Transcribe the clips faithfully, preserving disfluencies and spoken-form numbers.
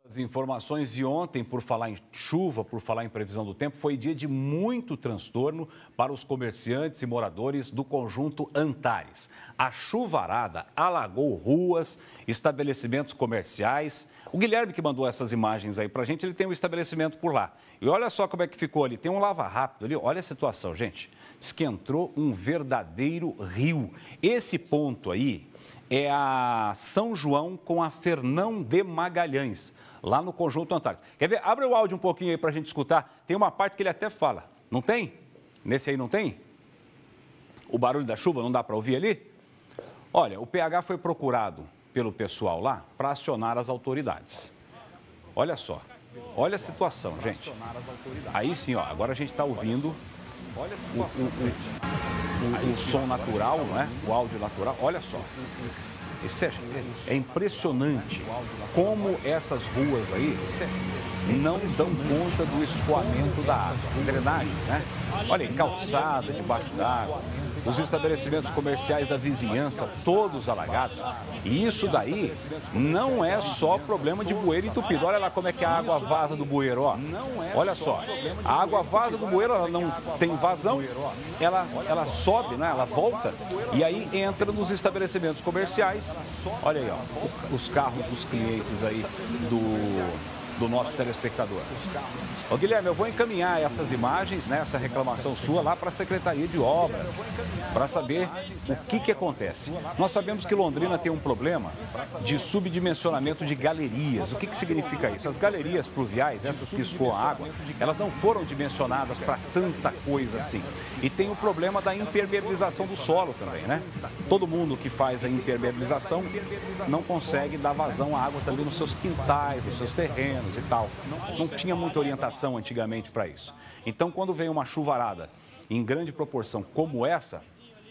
As informações de ontem, por falar em chuva, por falar em previsão do tempo, foi dia de muito transtorno para os comerciantes e moradores do conjunto Antares. A chuvarada alagou ruas, estabelecimentos comerciais. O Guilherme que mandou essas imagens aí para a gente, ele tem um estabelecimento por lá. E olha só como é que ficou ali, tem um lava-rápido ali, olha a situação, gente. Diz que entrou um verdadeiro rio. Esse ponto aí é a São João com a Fernão de Magalhães, lá no conjunto Antares. Quer ver? Abre o áudio um pouquinho aí para a gente escutar. Tem uma parte que ele até fala. Não tem? Nesse aí não tem? O barulho da chuva não dá para ouvir ali? Olha, o P H foi procurado pelo pessoal lá para acionar as autoridades. Olha só. Olha a situação, gente. Aí sim, ó, agora a gente está ouvindo o, o, o, o, o som natural, né? O áudio natural. Olha só. Isso é, é impressionante como essas ruas aí não dão conta do escoamento da água. Drenagem, né? Olha aí, calçada debaixo d'água, os estabelecimentos comerciais da vizinhança, todos alagados. E isso daí não é só problema de bueiro entupido. Olha lá como é que a água vaza do bueiro, ó. Olha só, a água vaza do bueiro, ela não tem vazão, ela, ela sobe, né? Ela volta e aí entra nos estabelecimentos comerciais. Olha aí, ó, os carros dos clientes aí do... do nosso telespectador. Ô Guilherme, eu vou encaminhar essas imagens, né, essa reclamação sua lá para a Secretaria de Obras, para saber o que que acontece. Nós sabemos que Londrina tem um problema de subdimensionamento de galerias. O que que significa isso? As galerias pluviais, essas que escoam a água, elas não foram dimensionadas para tanta coisa assim. E tem o problema da impermeabilização do solo também, né? Todo mundo que faz a impermeabilização não consegue dar vazão à água também nos seus quintais, nos seus terrenos e tal. Não tinha muita orientação antigamente para isso. Então, quando vem uma chuvarada em grande proporção como essa,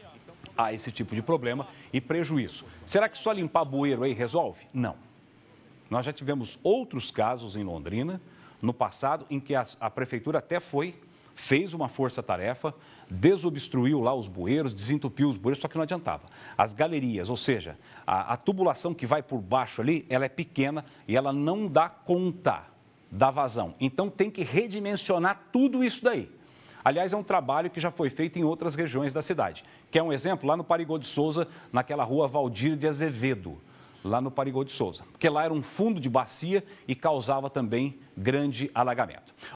há esse tipo de problema e prejuízo. Será que só limpar bueiro aí resolve? Não. Nós já tivemos outros casos em Londrina, no passado, em que a, a prefeitura até foi, fez uma força-tarefa, desobstruiu lá os bueiros, desentupiu os bueiros, só que não adiantava. As galerias, ou seja, a, a tubulação que vai por baixo ali, ela é pequena e ela não dá conta da vazão. Então tem que redimensionar tudo isso daí. Aliás, é um trabalho que já foi feito em outras regiões da cidade. Quer um exemplo? Lá no Parigô de Souza, naquela rua Valdir de Azevedo, lá no Parigô de Souza. Porque lá era um fundo de bacia e causava também grande alagamento.